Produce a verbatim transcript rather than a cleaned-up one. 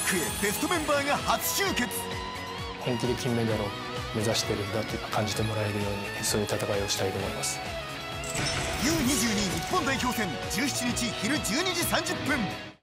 クへベストメンバーが初集結。 本気で金メダルを目指しているんだと感じてもらえるように、そういう戦いをしたいと思います。 ユーにじゅうに 日本代表戦じゅうしちにち昼じゅうにじさんじゅっぷん。